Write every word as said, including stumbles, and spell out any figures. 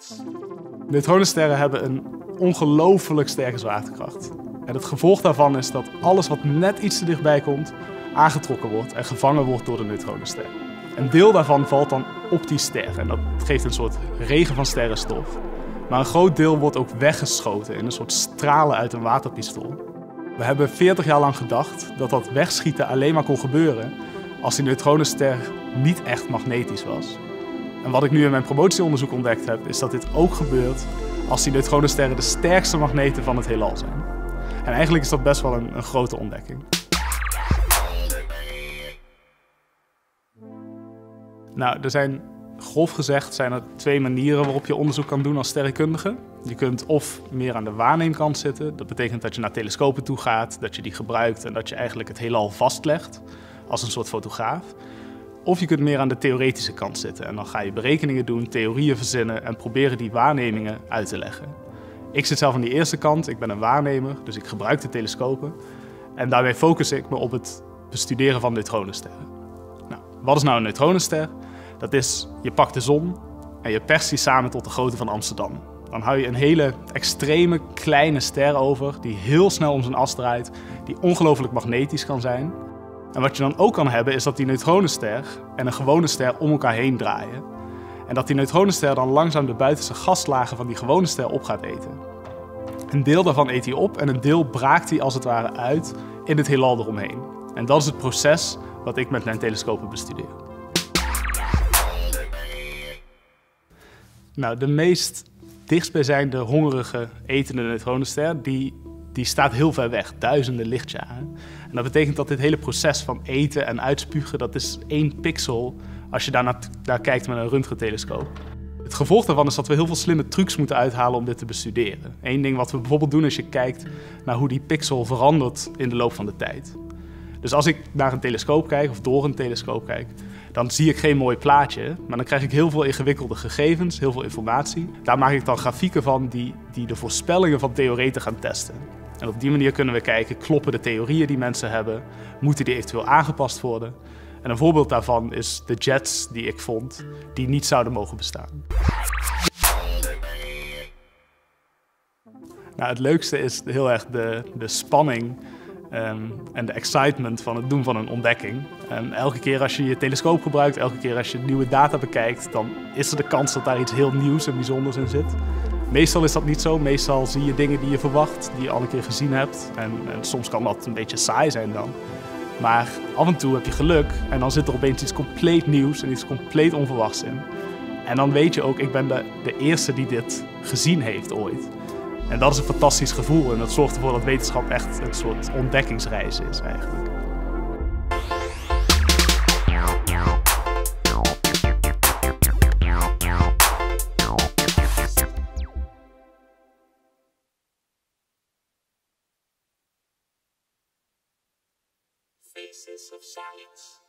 Neutronensterren hebben een ongelooflijk sterke zwaartekracht. En het gevolg daarvan is dat alles wat net iets te dichtbij komt, aangetrokken wordt en gevangen wordt door de neutronenster. Een deel daarvan valt dan op die ster en dat geeft een soort regen van sterrenstof. Maar een groot deel wordt ook weggeschoten in een soort stralen uit een waterpistool. We hebben veertig jaar lang gedacht dat dat wegschieten alleen maar kon gebeuren als die neutronenster niet echt magnetisch was. En wat ik nu in mijn promotieonderzoek ontdekt heb, is dat dit ook gebeurt als die neutronensterren de sterkste magneten van het heelal zijn. En eigenlijk is dat best wel een, een grote ontdekking. Nou, er zijn, grof gezegd, zijn er twee manieren waarop je onderzoek kan doen als sterrenkundige. Je kunt of meer aan de waarneemkant zitten. Dat betekent dat je naar telescopen toe gaat, dat je die gebruikt en dat je eigenlijk het heelal vastlegt als een soort fotograaf. Of je kunt meer aan de theoretische kant zitten en dan ga je berekeningen doen, theorieën verzinnen en proberen die waarnemingen uit te leggen. Ik zit zelf aan die eerste kant, ik ben een waarnemer, dus ik gebruik de telescopen. En daarmee focus ik me op het bestuderen van neutronensterren. Nou, wat is nou een neutronenster? Dat is, je pakt de zon en je perst die samen tot de grootte van Amsterdam. Dan hou je een hele extreme kleine ster over die heel snel om zijn as draait, die ongelooflijk magnetisch kan zijn. En wat je dan ook kan hebben is dat die neutronenster en een gewone ster om elkaar heen draaien. En dat die neutronenster dan langzaam de buitenste gaslagen van die gewone ster op gaat eten. Een deel daarvan eet hij op en een deel braakt hij als het ware uit in het heelal eromheen. En dat is het proces wat ik met mijn telescopen bestudeer. Nou, de meest dichtstbijzijnde hongerige etende neutronenster, die, die staat heel ver weg, duizenden lichtjaren. En dat betekent dat dit hele proces van eten en uitspugen, dat is één pixel als je daar naar, naar kijkt met een röntgentelescoop. Het gevolg daarvan is dat we heel veel slimme trucs moeten uithalen om dit te bestuderen. Eén ding wat we bijvoorbeeld doen is je kijkt naar hoe die pixel verandert in de loop van de tijd. Dus als ik naar een telescoop kijk of door een telescoop kijk, dan zie ik geen mooi plaatje, maar dan krijg ik heel veel ingewikkelde gegevens, heel veel informatie. Daar maak ik dan grafieken van die, die de voorspellingen van theoreten gaan testen. En op die manier kunnen we kijken, kloppen de theorieën die mensen hebben? Moeten die eventueel aangepast worden? En een voorbeeld daarvan is de jets die ik vond, die niet zouden mogen bestaan. Nou, het leukste is heel erg de, de spanning um, en de excitement van het doen van een ontdekking. En elke keer als je je telescoop gebruikt, elke keer als je nieuwe data bekijkt, dan is er de kans dat daar iets heel nieuws en bijzonders in zit. Meestal is dat niet zo. Meestal zie je dingen die je verwacht, die je al een keer gezien hebt. En, en soms kan dat een beetje saai zijn dan. Maar af en toe heb je geluk en dan zit er opeens iets compleet nieuws en iets compleet onverwachts in. En dan weet je ook, ik ben de, de eerste die dit gezien heeft ooit. En dat is een fantastisch gevoel en dat zorgt ervoor dat wetenschap echt een soort ontdekkingsreis is eigenlijk. Faces of Science.